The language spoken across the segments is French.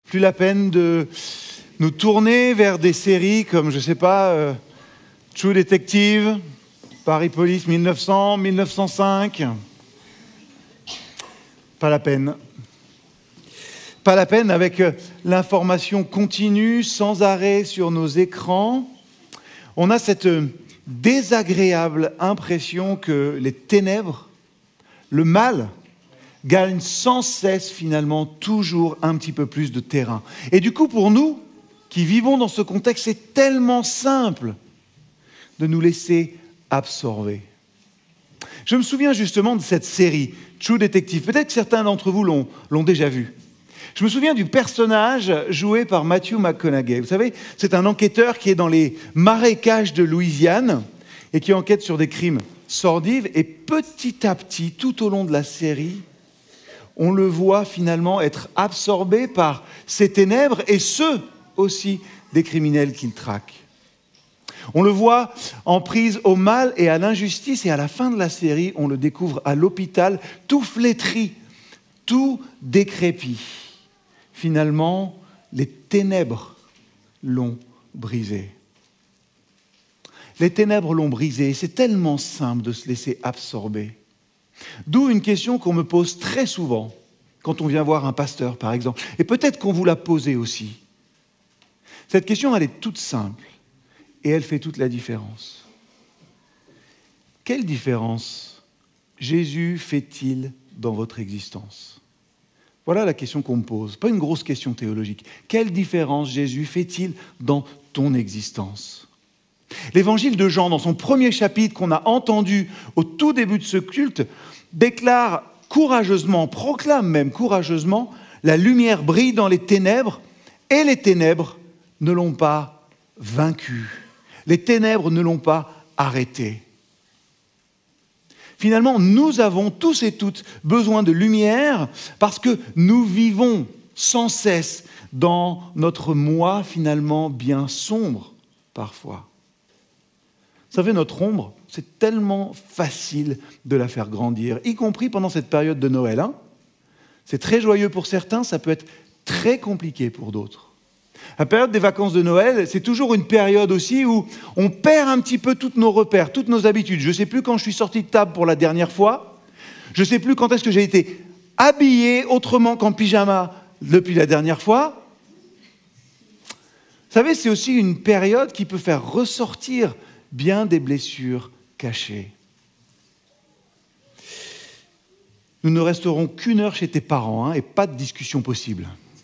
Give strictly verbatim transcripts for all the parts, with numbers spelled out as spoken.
plus la peine de nous tourner vers des séries comme, je ne sais pas, euh, True Detective, Paris Police mille neuf cents, mille neuf cent cinq. Pas la peine. Pas la peine avec l'information continue, sans arrêt sur nos écrans. On a cette désagréable impression que les ténèbres, le mal, gagnent sans cesse finalement toujours un petit peu plus de terrain. Et du coup, pour nous, qui vivons dans ce contexte, c'est tellement simple de nous laisser absorber. Je me souviens justement de cette série, True Detective. Peut-être que certains d'entre vous l'ont, l'ont déjà vue. Je me souviens du personnage joué par Matthew McConaughey. Vous savez, c'est un enquêteur qui est dans les marécages de Louisiane et qui enquête sur des crimes sordides. Et petit à petit, tout au long de la série, on le voit finalement être absorbé par ces ténèbres et ceux aussi des criminels qu'il traque. On le voit en prise au mal et à l'injustice, et à la fin de la série, on le découvre à l'hôpital, tout flétri, tout décrépit. Finalement, les ténèbres l'ont brisé. Les ténèbres l'ont brisé, et c'est tellement simple de se laisser absorber. D'où une question qu'on me pose très souvent quand on vient voir un pasteur, par exemple. Et peut-être qu'on vous l'a posée aussi. Cette question, elle est toute simple. Et elle fait toute la différence. Quelle différence Jésus fait-il dans votre existence ? Voilà la question qu'on me pose. Pas une grosse question théologique. Quelle différence Jésus fait-il dans ton existence ? L'évangile de Jean, dans son premier chapitre qu'on a entendu au tout début de ce culte, déclare courageusement, proclame même courageusement, la lumière brille dans les ténèbres et les ténèbres ne l'ont pas vaincu. Les ténèbres ne l'ont pas arrêté. Finalement, nous avons tous et toutes besoin de lumière parce que nous vivons sans cesse dans notre moi finalement bien sombre parfois. Vous savez, notre ombre, c'est tellement facile de la faire grandir, y compris pendant cette période de Noël. Hein ? C'est très joyeux pour certains, ça peut être très compliqué pour d'autres. La période des vacances de Noël, c'est toujours une période aussi où on perd un petit peu tous nos repères, toutes nos habitudes. Je ne sais plus quand je suis sorti de table pour la dernière fois. Je ne sais plus quand est-ce que j'ai été habillé autrement qu'en pyjama depuis la dernière fois. Vous savez, c'est aussi une période qui peut faire ressortir bien des blessures cachées. Nous ne resterons qu'une heure chez tes parents hein, et pas de discussion possible.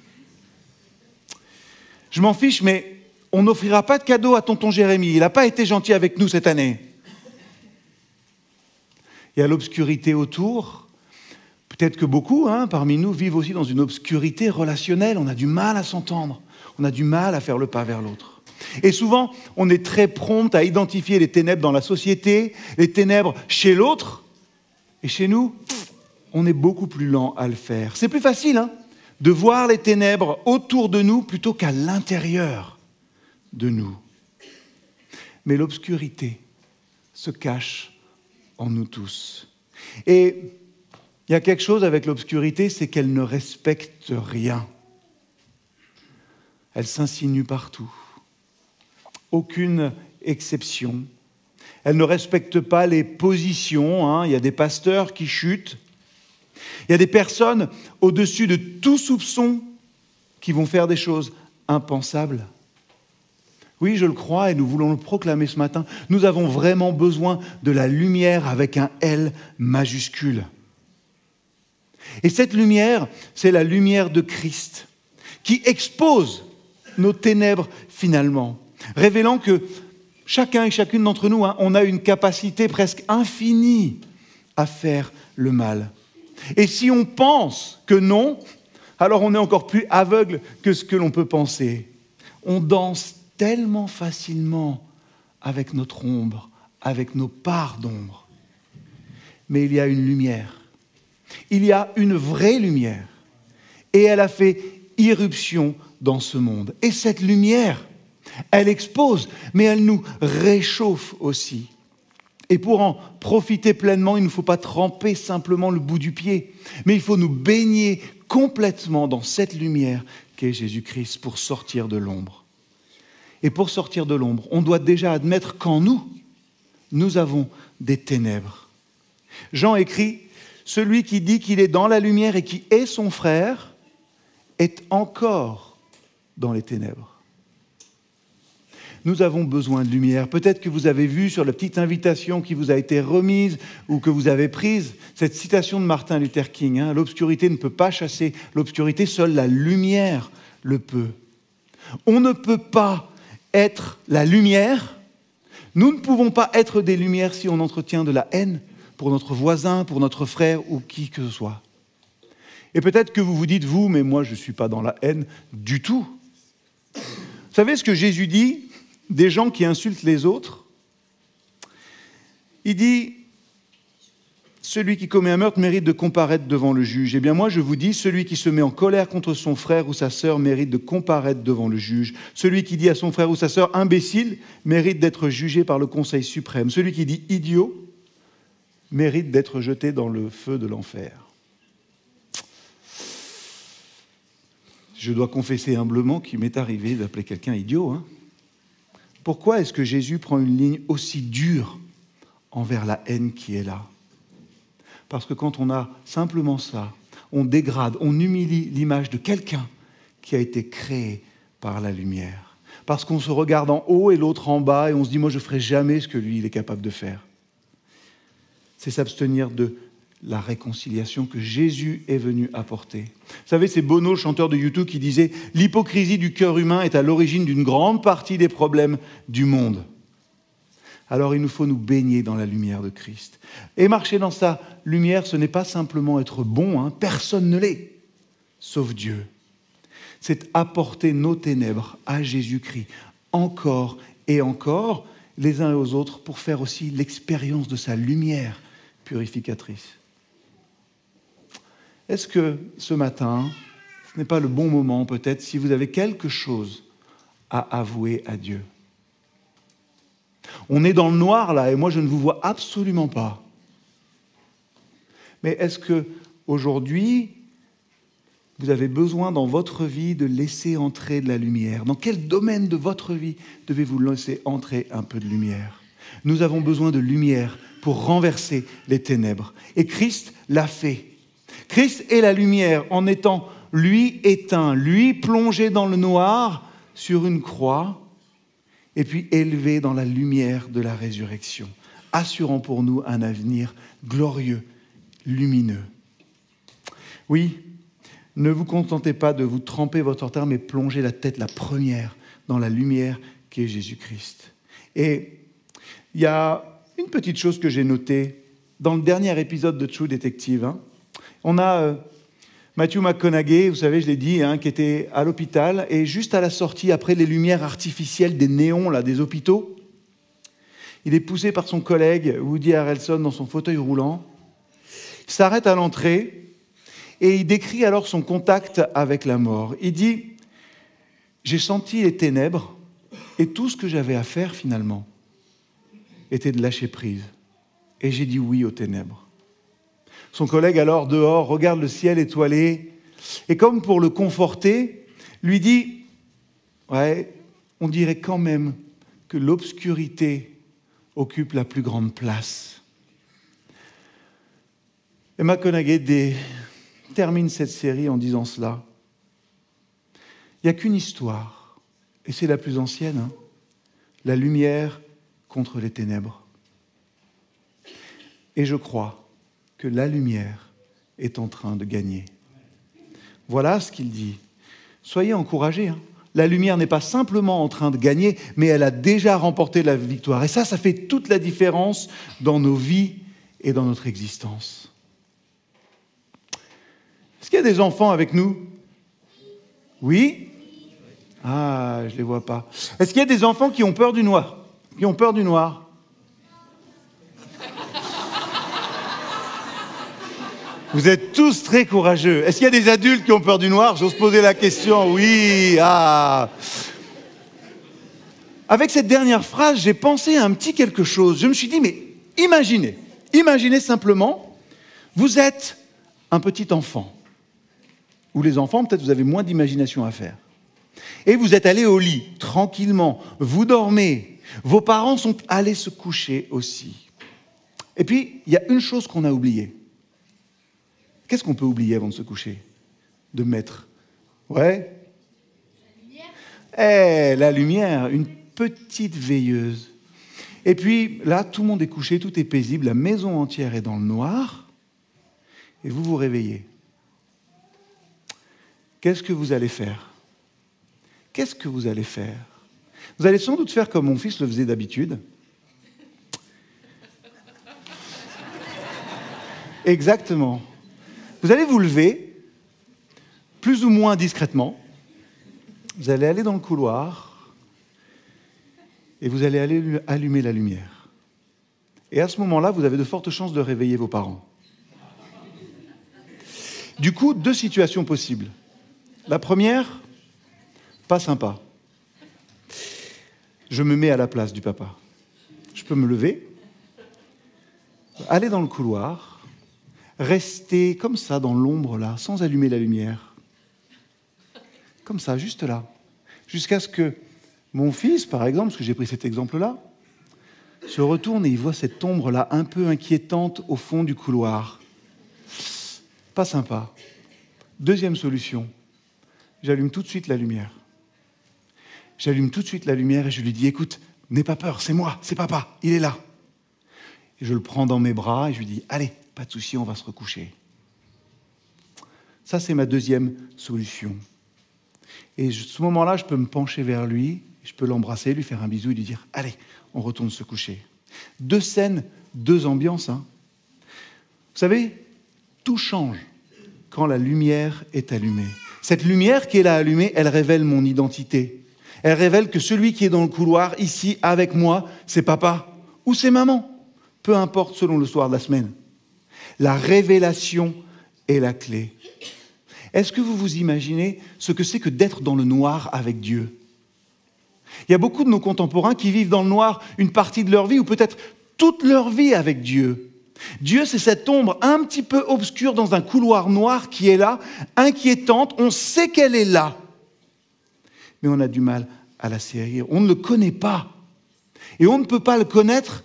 Je m'en fiche, mais on n'offrira pas de cadeau à tonton Jérémy. Il n'a pas été gentil avec nous cette année. Il y a l'obscurité autour. Peut-être que beaucoup, hein, parmi nous, vivent aussi dans une obscurité relationnelle. On a du mal à s'entendre. On a du mal à faire le pas vers l'autre. Et souvent, on est très prompt à identifier les ténèbres dans la société, les ténèbres chez l'autre. Et chez nous, on est beaucoup plus lent à le faire. C'est plus facile, hein, de voir les ténèbres autour de nous plutôt qu'à l'intérieur de nous. Mais l'obscurité se cache en nous tous. Et il y a quelque chose avec l'obscurité, c'est qu'elle ne respecte rien. Elle s'insinue partout. Aucune exception. Elle ne respecte pas les positions. Hein. Il y a des pasteurs qui chutent. Il y a des personnes au-dessus de tout soupçon qui vont faire des choses impensables. Oui, je le crois et nous voulons le proclamer ce matin. Nous avons vraiment besoin de la lumière avec un L majuscule. Et cette lumière, c'est la lumière de Christ qui expose nos ténèbres finalement, révélant que chacun et chacune d'entre nous, hein, on a une capacité presque infinie à faire le mal. Et si on pense que non, alors on est encore plus aveugle que ce que l'on peut penser. On danse tellement facilement avec notre ombre, avec nos parts d'ombre. Mais il y a une lumière. Il y a une vraie lumière. Et elle a fait irruption dans ce monde. Et cette lumière, elle expose, mais elle nous réchauffe aussi. Et pour en profiter pleinement, il ne faut pas tremper simplement le bout du pied, mais il faut nous baigner complètement dans cette lumière qu'est Jésus-Christ pour sortir de l'ombre. Et pour sortir de l'ombre, on doit déjà admettre qu'en nous, nous avons des ténèbres. Jean écrit, « Celui qui dit qu'il est dans la lumière et qui est son frère est encore dans les ténèbres. » Nous avons besoin de lumière. Peut-être que vous avez vu sur la petite invitation qui vous a été remise ou que vous avez prise, cette citation de Martin Luther King, hein, « L'obscurité ne peut pas chasser l'obscurité, seule la lumière le peut. » On ne peut pas être la lumière. Nous ne pouvons pas être des lumières si on entretient de la haine pour notre voisin, pour notre frère ou qui que ce soit. Et peut-être que vous vous dites, vous, mais moi je ne suis pas dans la haine du tout. Vous savez ce que Jésus dit des gens qui insultent les autres? Il dit, celui qui commet un meurtre mérite de comparaître devant le juge. Eh bien moi je vous dis, celui qui se met en colère contre son frère ou sa sœur mérite de comparaître devant le juge. Celui qui dit à son frère ou sa sœur imbécile mérite d'être jugé par le Conseil suprême. Celui qui dit idiot mérite d'être jeté dans le feu de l'enfer. Je dois confesser humblement qu'il m'est arrivé d'appeler quelqu'un idiot. Hein. Pourquoi est-ce que Jésus prend une ligne aussi dure envers la haine qui est là? Parce que quand on a simplement ça, on dégrade, on humilie l'image de quelqu'un qui a été créé par la lumière. Parce qu'on se regarde en haut et l'autre en bas et on se dit « moi je ne ferai jamais ce que lui il est capable de faire ». C'est s'abstenir de la réconciliation que Jésus est venu apporter. Vous savez, c'est Bono, le chanteur de U deux, qui disait « L'hypocrisie du cœur humain est à l'origine d'une grande partie des problèmes du monde. » Alors il nous faut nous baigner dans la lumière de Christ. Et marcher dans sa lumière, ce n'est pas simplement être bon, hein, personne ne l'est, sauf Dieu. C'est apporter nos ténèbres à Jésus-Christ, encore et encore, les uns et aux autres, pour faire aussi l'expérience de sa lumière purificatrice. Est-ce que ce matin, ce n'est pas le bon moment peut-être, si vous avez quelque chose à avouer à Dieu? On est dans le noir là, et moi je ne vous vois absolument pas. Mais est-ce que aujourd'hui, vous avez besoin dans votre vie de laisser entrer de la lumière? Dans quel domaine de votre vie devez-vous laisser entrer un peu de lumière? Nous avons besoin de lumière pour renverser les ténèbres. Et Christ l'a fait. Christ est la lumière en étant, lui, éteint, lui, plongé dans le noir sur une croix, et puis élevé dans la lumière de la résurrection, assurant pour nous un avenir glorieux, lumineux. Oui, ne vous contentez pas de vous tremper votre terre, mais plongez la tête la première dans la lumière qui est Jésus-Christ. Et il y a une petite chose que j'ai notée dans le dernier épisode de True Detective. Hein. On a euh, Matthew McConaughey, vous savez, je l'ai dit, hein, qui était à l'hôpital, et juste à la sortie, après les lumières artificielles des néons là, des hôpitaux, il est poussé par son collègue Woody Harrelson dans son fauteuil roulant. Il s'arrête à l'entrée et il décrit alors son contact avec la mort. Il dit « J'ai senti les ténèbres et tout ce que j'avais à faire finalement était de lâcher prise. Et j'ai dit oui aux ténèbres. » Son collègue alors dehors regarde le ciel étoilé et comme pour le conforter, lui dit « Ouais, on dirait quand même que l'obscurité occupe la plus grande place. » Et McConaughey dé... termine cette série en disant cela. Il n'y a qu'une histoire, et c'est la plus ancienne, hein, la lumière contre les ténèbres. Et je crois que la lumière est en train de gagner. Voilà ce qu'il dit. Soyez encouragés. Hein. La lumière n'est pas simplement en train de gagner, mais elle a déjà remporté la victoire. Et ça, ça fait toute la différence dans nos vies et dans notre existence. Est-ce qu'il y a des enfants avec nous? Oui? Ah, je ne les vois pas. Est-ce qu'il y a des enfants qui ont peur du noir? Qui ont peur du noir? Vous êtes tous très courageux. Est-ce qu'il y a des adultes qui ont peur du noir? J'ose poser la question. Oui, ah. Avec cette dernière phrase, j'ai pensé à un petit quelque chose. Je me suis dit, mais imaginez, imaginez simplement, vous êtes un petit enfant. Ou les enfants, peut-être vous avez moins d'imagination à faire. Et vous êtes allés au lit, tranquillement, vous dormez. Vos parents sont allés se coucher aussi. Et puis, il y a une chose qu'on a oubliée. Qu'est-ce qu'on peut oublier avant de se coucher? De mettre. Ouais? La lumière. Eh, la lumière, une petite veilleuse. Et puis, là, tout le monde est couché, tout est paisible, la maison entière est dans le noir, et vous vous réveillez. Qu'est-ce que vous allez faire? Qu'est-ce que vous allez faire? Vous allez sans doute faire comme mon fils le faisait d'habitude. Exactement. Vous allez vous lever, plus ou moins discrètement. Vous allez aller dans le couloir et vous allez aller allumer la lumière. Et à ce moment-là, vous avez de fortes chances de réveiller vos parents. Du coup, deux situations possibles. La première, pas sympa. Je me mets à la place du papa. Je peux me lever, aller dans le couloir, rester comme ça dans l'ombre là, sans allumer la lumière. Comme ça, juste là. Jusqu'à ce que mon fils, par exemple, parce que j'ai pris cet exemple-là, se retourne et il voit cette ombre-là un peu inquiétante au fond du couloir. Pas sympa. Deuxième solution, j'allume tout de suite la lumière. J'allume tout de suite la lumière et je lui dis « Écoute, n'aie pas peur, c'est moi, c'est papa, il est là. » Et je le prends dans mes bras et je lui dis « Allez, pas de souci, on va se recoucher. » Ça, c'est ma deuxième solution. Et à ce moment-là, je peux me pencher vers lui, je peux l'embrasser, lui faire un bisou et lui dire « Allez, on retourne se coucher. » Deux scènes, deux ambiances. Hein. Vous savez, tout change quand la lumière est allumée. Cette lumière qui est là allumée, elle révèle mon identité. Elle révèle que celui qui est dans le couloir, ici, avec moi, c'est papa ou c'est maman. Peu importe selon le soir de la semaine. La révélation est la clé. Est-ce que vous vous imaginez ce que c'est que d'être dans le noir avec Dieu? Il y a beaucoup de nos contemporains qui vivent dans le noir une partie de leur vie ou peut-être toute leur vie avec Dieu. Dieu, c'est cette ombre un petit peu obscure dans un couloir noir qui est là, inquiétante. On sait qu'elle est là, mais on a du mal à la saisir. On ne le connaît pas. Et on ne peut pas le connaître,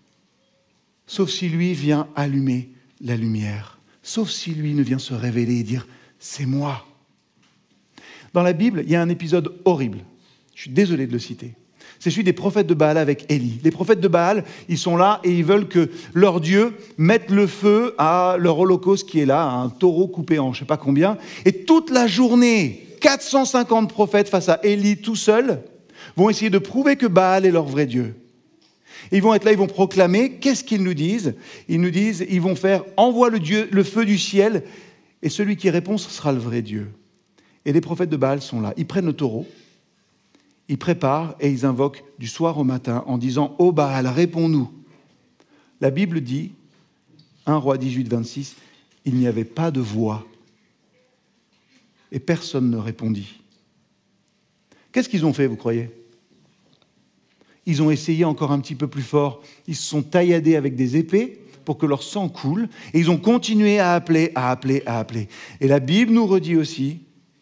sauf si lui vient allumer la lumière. Sauf si lui ne vient se révéler et dire « c'est moi ». Dans la Bible, il y a un épisode horrible. Je suis désolé de le citer. C'est celui des prophètes de Baal avec Élie. Les prophètes de Baal, ils sont là et ils veulent que leur Dieu mette le feu à leur holocauste qui est là, à un taureau coupé en je ne sais pas combien. Et toute la journée, quatre cent cinquante prophètes face à Élie tout seul vont essayer de prouver que Baal est leur vrai Dieu. Et ils vont être là, ils vont proclamer. Qu'est-ce qu'ils nous disent? Ils nous disent, ils vont faire « envoie le, Dieu, le feu du ciel » et celui qui répond, ce sera le vrai Dieu. Et les prophètes de Baal sont là. Ils prennent le taureau. Ils préparent et ils invoquent du soir au matin en disant « Ô Baal, réponds-nous ». La Bible dit, un Roi dix-huit, vingt-six, « Il n'y avait pas de voix et personne ne répondit ». Qu'est-ce qu'ils ont fait, vous croyez? Ils ont essayé encore un petit peu plus fort. Ils se sont tailladés avec des épées pour que leur sang coule et ils ont continué à appeler, à appeler, à appeler. Et la Bible nous redit aussi,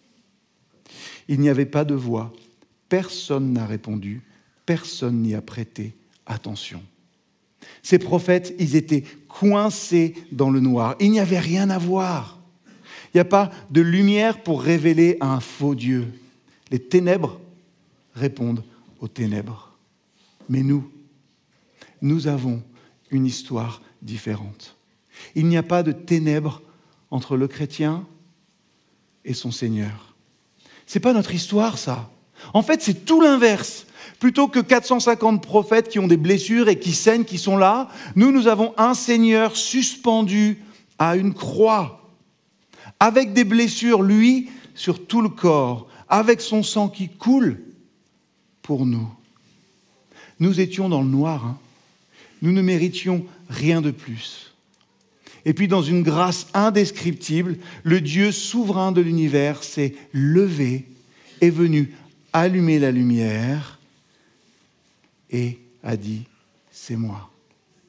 « Il n'y avait pas de voix. Personne n'a répondu, personne n'y a prêté attention. » Ces prophètes, ils étaient coincés dans le noir. Il n'y avait rien à voir. Il n'y a pas de lumière pour révéler un faux Dieu. Les ténèbres répondent aux ténèbres. Mais nous, nous avons une histoire différente. Il n'y a pas de ténèbres entre le chrétien et son Seigneur. Ce n'est pas notre histoire, ça. En fait, c'est tout l'inverse. Plutôt que quatre cent cinquante prophètes qui ont des blessures et qui saignent, qui sont là, nous, nous avons un Seigneur suspendu à une croix, avec des blessures, lui, sur tout le corps, avec son sang qui coule pour nous. Nous étions dans le noir, hein. Nous ne méritions rien de plus. Et puis, dans une grâce indescriptible, le Dieu souverain de l'univers s'est levé, est venu allumer la lumière et a dit « c'est moi ».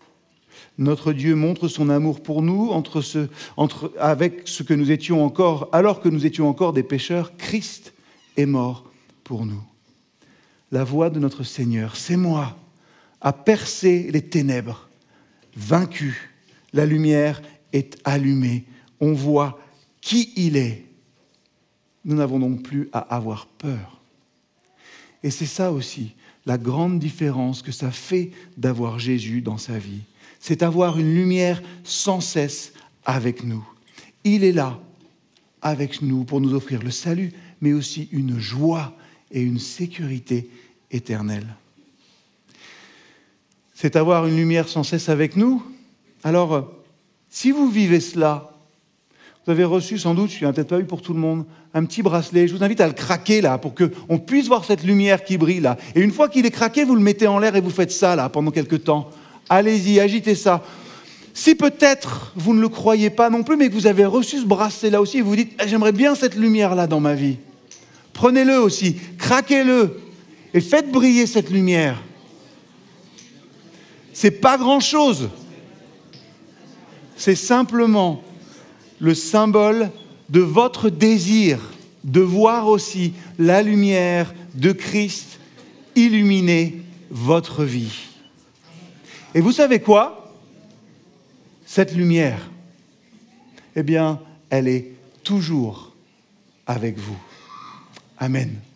Notre Dieu montre son amour pour nous entre ce, entre, avec ce que nous étions encore, alors que nous étions encore des pécheurs, Christ est mort pour nous. La voix de notre Seigneur, c'est moi, a percé les ténèbres, vaincu. La lumière est allumée. On voit qui il est. Nous n'avons donc plus à avoir peur. Et c'est ça aussi, la grande différence que ça fait d'avoir Jésus dans sa vie. C'est avoir une lumière sans cesse avec nous. Il est là, avec nous, pour nous offrir le salut, mais aussi une joie et une sécurité éternelle. C'est avoir une lumière sans cesse avec nous. Alors, si vous vivez cela, vous avez reçu sans doute, il n'y en a peut-être pas eu pour tout le monde, un petit bracelet. Je vous invite à le craquer là, pour qu'on puisse voir cette lumière qui brille là. Et une fois qu'il est craqué, vous le mettez en l'air et vous faites ça là, pendant quelques temps. Allez-y, agitez ça. Si peut-être vous ne le croyez pas non plus, mais que vous avez reçu ce bracelet-là aussi, et vous vous dites ah, « j'aimerais bien cette lumière-là dans ma vie », prenez-le aussi, craquez-le, et faites briller cette lumière. C'est pas grand-chose. C'est simplement le symbole de votre désir de voir aussi la lumière de Christ illuminer votre vie. Et vous savez quoi ? Cette lumière, eh bien, elle est toujours avec vous. Amen.